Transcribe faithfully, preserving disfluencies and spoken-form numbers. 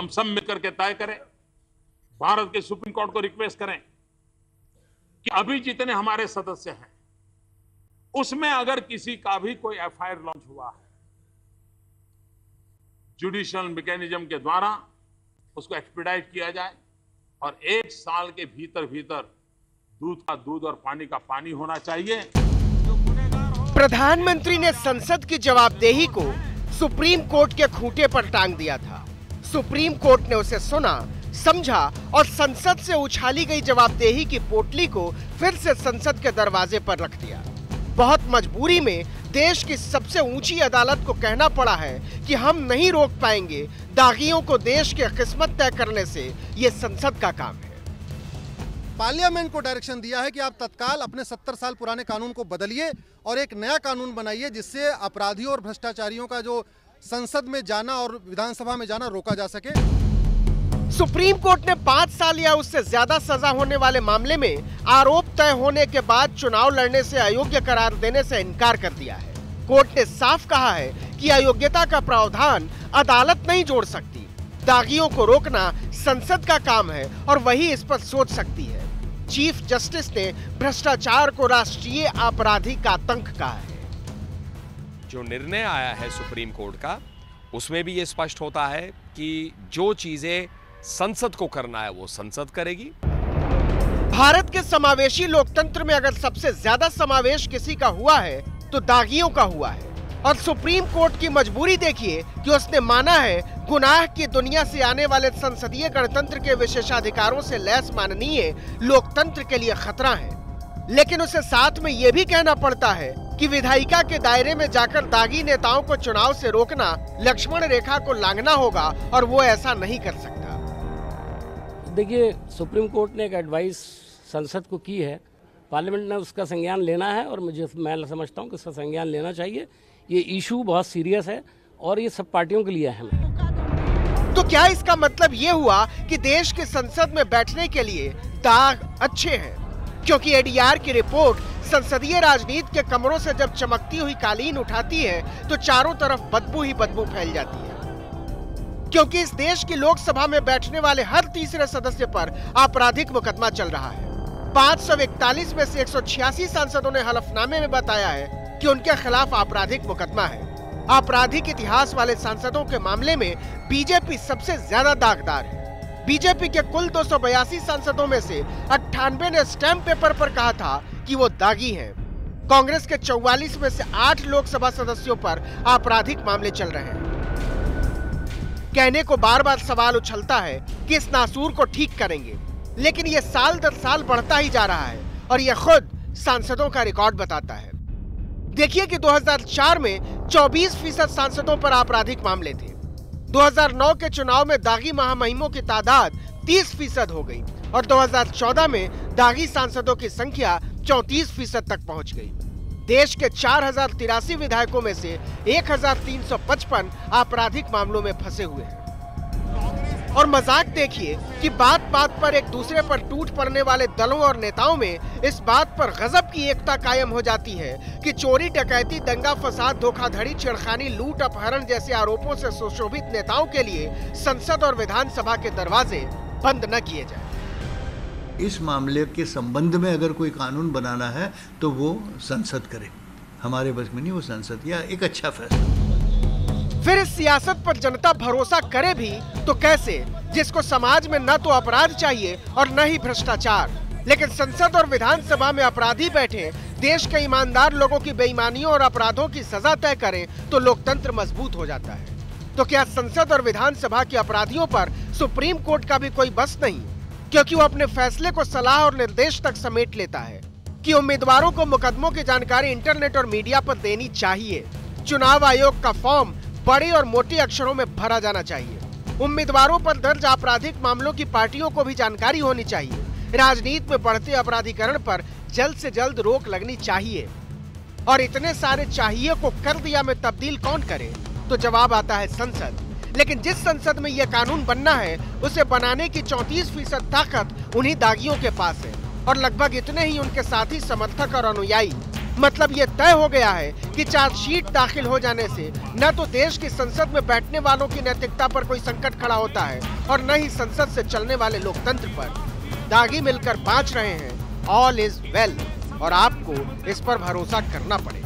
हम सब मिलकर के तय करें, भारत के सुप्रीम कोर्ट को रिक्वेस्ट करें कि अभी जितने हमारे सदस्य हैं उसमें अगर किसी का भी कोई एफ आई आर लॉन्च हुआ है, जुडिशियल मैकेनिज्म के द्वारा उसको एक्सपीडाइट किया जाए और एक साल के भीतर भीतर दूध का दूध और पानी का पानी होना चाहिए। प्रधानमंत्री ने संसद की जवाबदेही को सुप्रीम कोर्ट के खूंटे पर टांग दिया था। सुप्रीम कोर्ट ने उसे सुना, समझा और संसद से उछाली गई जवाबदेही की पोटली को फिर से संसद के दरवाजे पर रख दिया। बहुत मजबूरी में देश की सबसे ऊंची अदालत को कहना पड़ा है कि हम नहीं रोक पाएंगे दागियों को देश की किस्मत तय करने से, ये संसद का काम है। पार्लियामेंट को डायरेक्शन दिया है कि आप तत्काल अपने सत्तर साल पुराने कानून को बदलिए और एक नया कानून बनाइए जिससे अपराधियों और भ्रष्टाचारियों का जो संसद में जाना और विधानसभा में जाना रोका जा सके। सुप्रीम कोर्ट ने पाँच साल या उससे ज्यादा सजा होने वाले मामले में आरोप तय होने के बाद चुनाव लड़ने से अयोग्य करार देने से इनकार कर दिया है। कोर्ट ने साफ कहा है कि अयोग्यता का प्रावधान अदालत नहीं जोड़ सकती। दागियों को रोकना संसद का काम है और वही इस पर सोच सकती है। चीफ जस्टिस ने भ्रष्टाचार को राष्ट्रीय आपराधिक आतंक कहा है। जो निर्णय आया है सुप्रीम कोर्ट का, उसमें भी ये स्पष्ट होता है कि जो चीजें संसद को करना है वो संसद करेगी। भारत के समावेशी लोकतंत्र में अगर सबसे ज्यादा समावेश किसी का हुआ है तो दागियों का हुआ है। और सुप्रीम कोर्ट की मजबूरी देखिए कि उसने माना है गुनाह की दुनिया से आने वाले संसदीय गणतंत्र के विशेषाधिकारों से लैस माननीय लोकतंत्र के लिए खतरा है, लेकिन उसे साथ में यह भी कहना पड़ता है कि विधायिका के दायरे में जाकर दागी नेताओं को चुनाव से रोकना लक्ष्मण रेखा को लांघना होगा और वो ऐसा नहीं कर सकता। देखिए, सुप्रीम कोर्ट ने एक एडवाइस संसद को की है, पार्लियामेंट ने उसका संज्ञान लेना है और मुझे मैं समझता हूँ कि उसका संज्ञान लेना चाहिए। ये इशू बहुत सीरियस है और ये सब पार्टियों के लिए अहम है। तो क्या इसका मतलब ये हुआ कि देश की संसद में बैठने के लिए दाग अच्छे हैं? क्योंकि ए डी आर की रिपोर्ट संसदीय राजनीति के कमरों से जब चमकती हुई कालीन उठाती है तो चारों तरफ बदबू ही बदबू फैल जाती है। क्योंकि इस देश की लोकसभा में बैठने वाले हर तीसरे सदस्य पर आपराधिक मुकदमा चल रहा है। पाँच सौ इकतालीस में से एक सौ छियासी सांसदों ने हलफनामे में बताया है कि उनके खिलाफ आपराधिक मुकदमा है। आपराधिक इतिहास वाले सांसदों के मामले में बीजेपी सबसे ज्यादा दागदार है। बीजेपी के कुल दो सौ बयासी सांसदों में से अट्ठानवे ने स्टैम्प पेपर पर कहा था कि वो दागी हैं। कांग्रेस के चौवालीस में से आठ लोकसभा सदस्यों पर आपराधिक मामले चल रहे हैं। कहने को बार बार सवाल उछलता है कि इस नासूर को ठीक करेंगे, लेकिन ये साल दर साल बढ़ता ही जा रहा है और ये खुद सांसदों का रिकॉर्ड बताता है। देखिए कि दो हज़ार चार में चौबीस फीसद सांसदों पर आपराधिक मामले थे। दो हज़ार नौ के चुनाव में दागी महामहिमों की तादाद तीस फीसद हो गई और दो हज़ार चौदह में दागी सांसदों की संख्या चौंतीस फीसद तक पहुंच गई। देश के चार हजार तिरासी विधायकों में से एक हजार तीन सौ पचपन आपराधिक मामलों में फंसे हुए हैं। और मजाक देखिए कि बात बात पर एक दूसरे पर टूट पड़ने वाले दलों और नेताओं में इस बात पर गजब की एकता कायम हो जाती है कि चोरी, डकैती, दंगा फसाद, धोखाधड़ी, छेड़खानी, लूट, अपहरण जैसे आरोपों से सुशोभित नेताओं के लिए संसद और विधानसभा के दरवाजे बंद न किए जाए। इस मामले के संबंध में अगर कोई कानून बनाना है तो वो संसद करे, हमारे बस में नहीं, वो संसद या एक अच्छा फैसला। फिर इस सियासत पर जनता भरोसा करे भी तो कैसे, जिसको समाज में न तो अपराध चाहिए और न ही भ्रष्टाचार, लेकिन संसद और विधानसभा में अपराधी बैठे देश के ईमानदार लोगों की बेईमानियों और अपराधों की सजा तय करें तो लोकतंत्र मजबूत हो जाता है। तो क्या संसद और विधानसभा के अपराधियों पर सुप्रीम कोर्ट का भी कोई बस नहीं, क्योंकि वो अपने फैसले को सलाह और निर्देश तक समेट लेता है कि उम्मीदवारों को मुकदमों की जानकारी इंटरनेट और मीडिया पर देनी चाहिए। चुनाव आयोग का फॉर्म बड़े और मोटे अक्षरों में भरा जाना चाहिए। उम्मीदवारों पर दर्ज आपराधिक मामलों की पार्टियों को भी जानकारी होनी चाहिए। राजनीति में बढ़ते अपराधीकरण पर जल्द से जल्द रोक लगनी चाहिए। और इतने सारे चाहिए को कर दिया में तब्दील कौन करे? तो जवाब आता है संसद। लेकिन जिस संसद में यह कानून बनना है उसे बनाने की चौंतीस फीसद ताकत उन्हीं दागियों के पास है और लगभग इतने ही उनके साथी, समर्थक और अनुयायी। मतलब ये तय हो गया है कि चार्जशीट दाखिल हो जाने से न तो देश की संसद में बैठने वालों की नैतिकता पर कोई संकट खड़ा होता है और न ही संसद से चलने वाले लोकतंत्र पर। दागी मिलकर बाँच रहे हैं, ऑल इज वेल, और आपको इस पर भरोसा करना पड़ेगा।